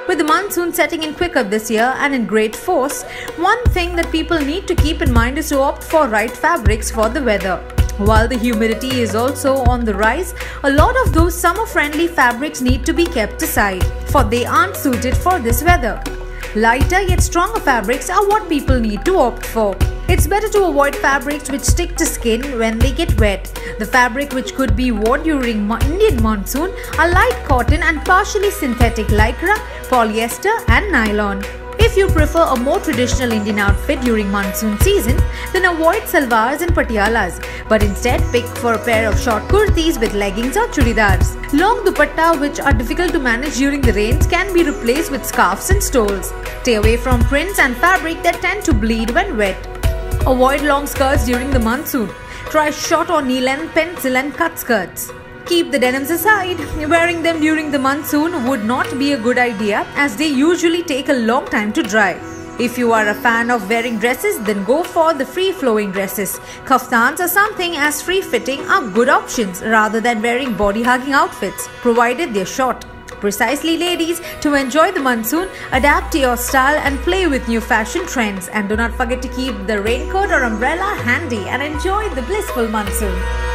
With the monsoon setting in quicker this year and in great force, one thing that people need to keep in mind is to opt for right fabrics for the weather. While the humidity is also on the rise, a lot of those summer-friendly fabrics need to be kept aside, for they aren't suited for this weather. Lighter yet stronger fabrics are what people need to opt for. It's better to avoid fabrics which stick to skin when they get wet. The fabric which could be worn during Indian monsoon are light cotton and partially synthetic lycra, polyester and nylon. If you prefer a more traditional Indian outfit during monsoon season, then avoid salwars and patialas, but instead pick for a pair of short kurtis with leggings or chudidars. Long dupatta which are difficult to manage during the rains can be replaced with scarves and stoles. Stay away from prints and fabric that tend to bleed when wet. Avoid long skirts during the monsoon. Try short or knee-length pencil and cut skirts. Keep the denims aside. Wearing them during the monsoon would not be a good idea as they usually take a long time to dry. If you are a fan of wearing dresses, then go for the free-flowing dresses. Kaftans or something as free-fitting are good options rather than wearing body-hugging outfits, provided they're short. Precisely, ladies, to enjoy the monsoon, adapt to your style and play with new fashion trends. And do not forget to keep the raincoat or umbrella handy and enjoy the blissful monsoon.